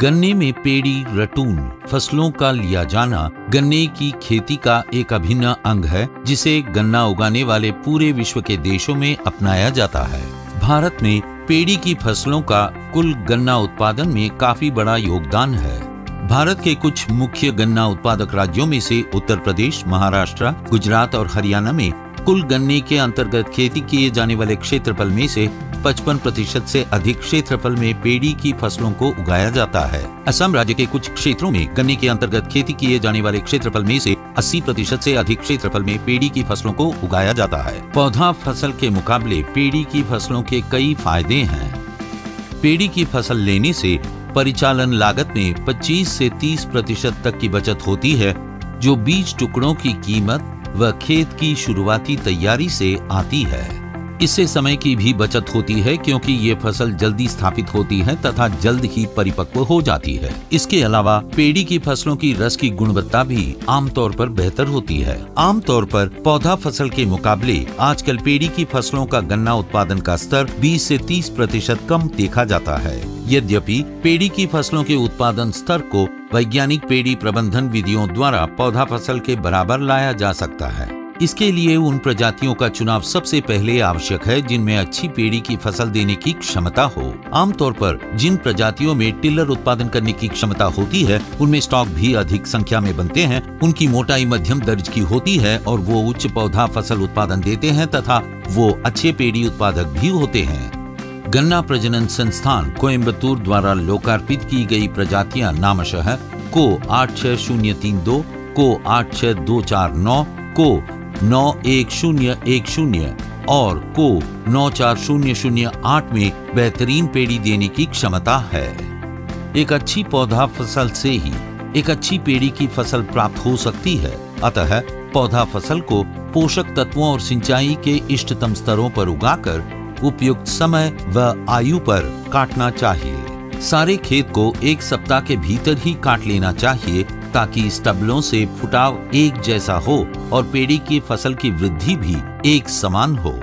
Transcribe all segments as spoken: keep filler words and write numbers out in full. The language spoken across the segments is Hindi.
गन्ने में पेड़ी रटून फसलों का लिया जाना गन्ने की खेती का एक अभिन्न अंग है, जिसे गन्ना उगाने वाले पूरे विश्व के देशों में अपनाया जाता है। भारत में पेड़ी की फसलों का कुल गन्ना उत्पादन में काफी बड़ा योगदान है। भारत के कुछ मुख्य गन्ना उत्पादक राज्यों में से उत्तर प्रदेश, महाराष्ट्र, गुजरात और हरियाणा में कुल गन्ने के अंतर्गत खेती किए जाने वाले क्षेत्रफल में से पचपन प्रतिशत से अधिक क्षेत्रफल में पेड़ी की फसलों को उगाया जाता है। असम राज्य के कुछ क्षेत्रों में गन्ने के अंतर्गत खेती किए जाने वाले क्षेत्रफल में से अस्सी प्रतिशत से अधिक क्षेत्रफल में पेड़ी की फसलों को उगाया जाता है। पौधा फसल के मुकाबले पेड़ी की फसलों के कई फायदे हैं। पेड़ी की फसल लेने से परिचालन लागत में पच्चीस से तीस प्रतिशत तक की बचत होती है, जो बीज टुकड़ों की कीमत व खेत की शुरुआती तैयारी से आती है। इससे समय की भी बचत होती है, क्योंकि ये फसल जल्दी स्थापित होती है तथा जल्द ही परिपक्व हो जाती है। इसके अलावा पेड़ी की फसलों की रस की गुणवत्ता भी आमतौर पर बेहतर होती है। आमतौर पर पौधा फसल के मुकाबले आजकल पेड़ी की फसलों का गन्ना उत्पादन का स्तर बीस से तीस प्रतिशत कम देखा जाता है। यद्यपि पेड़ी की फसलों के उत्पादन स्तर को वैज्ञानिक पेड़ी प्रबंधन विधियों द्वारा पौधा फसल के बराबर लाया जा सकता है। इसके लिए उन प्रजातियों का चुनाव सबसे पहले आवश्यक है जिनमें अच्छी पेड़ी की फसल देने की क्षमता हो। आमतौर पर जिन प्रजातियों में टिलर उत्पादन करने की क्षमता होती है, उनमें स्टॉक भी अधिक संख्या में बनते हैं, उनकी मोटाई मध्यम दर्ज की होती है और वो उच्च पौधा फसल उत्पादन देते हैं तथा वो अच्छे पेड़ी उत्पादक भी होते हैं। गन्ना प्रजनन संस्थान कोयम्बतूर द्वारा लोकार्पित की गई प्रजातियां नामशः को आठ छह शून्य तीन दो, को आठ छह दो चार नौ, को नौ एक शून्य एक शून्य और को नौ चार शून्य शून्य आठ में बेहतरीन पेड़ी देने की क्षमता है। एक अच्छी पौधा फसल से ही एक अच्छी पेड़ी की फसल प्राप्त हो सकती है। अतः पौधा फसल को पोषक तत्वों और सिंचाई के इष्टतम स्तरों पर उगाकर उपयुक्त समय व आयु पर काटना चाहिए। सारे खेत को एक सप्ताह के भीतर ही काट लेना चाहिए, ताकि स्टबलों से फुटाव एक जैसा हो और पेड़ी की फसल की वृद्धि भी एक समान हो।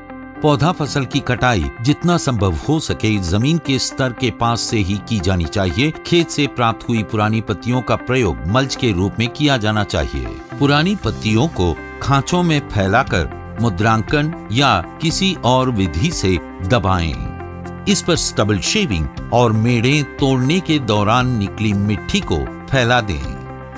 पौधा फसल की कटाई जितना संभव हो सके जमीन के स्तर के पास से ही की जानी चाहिए। खेत से प्राप्त हुई पुरानी पत्तियों का प्रयोग मल्च के रूप में किया जाना चाहिए। पुरानी पत्तियों को खांचों में फैलाकर मुद्रांकन या किसी और विधि से दबाएं। इस पर स्टबल शेविंग और मेड़े तोड़ने के दौरान निकली मिट्टी को फैला दें।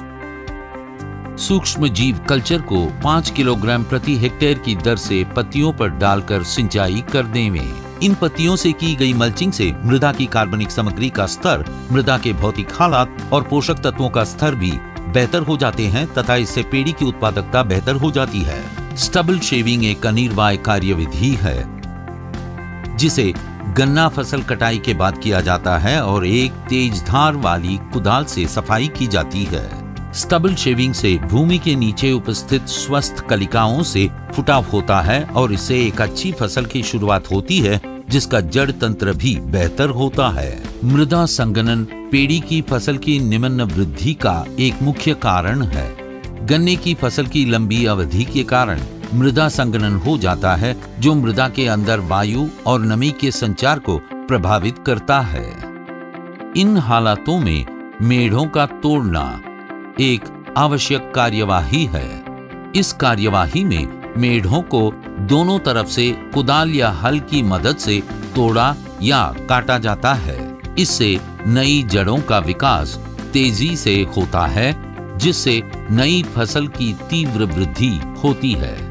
सूक्ष्म जीव कल्चर को पाँच किलोग्राम प्रति हेक्टेयर की दर से पत्तियों पर डालकर सिंचाई कर देवें। इन पत्तियों से की गई मल्चिंग से मृदा की कार्बनिक सामग्री का स्तर, मृदा के भौतिक हालात और पोषक तत्वों का स्तर भी बेहतर हो जाते हैं तथा इससे पेड़ी की उत्पादकता बेहतर हो जाती है। स्टबल शेविंग एक अनिवार्य कार्यविधि है, जिसे गन्ना फसल कटाई के बाद किया जाता है और एक तेज धार वाली कुदाल से सफाई की जाती है। स्टबल शेविंग से भूमि के नीचे उपस्थित स्वस्थ कलिकाओं से फुटाव होता है और इससे एक अच्छी फसल की शुरुआत होती है, जिसका जड़ तंत्र भी बेहतर होता है। मृदा संघनन पेड़ी की फसल की निम्न वृद्धि का एक मुख्य कारण है। गन्ने की फसल की लंबी अवधि के कारण मृदा संघनन हो जाता है, जो मृदा के अंदर वायु और नमी के संचार को प्रभावित करता है। इन हालातों में मेढ़ों का तोड़ना एक आवश्यक कार्यवाही है। इस कार्यवाही में मेढ़ों को दोनों तरफ से कुदाल या हल की मदद से तोड़ा या काटा जाता है। इससे नई जड़ों का विकास तेजी से होता है, जिससे नई फसल की तीव्र वृद्धि होती है।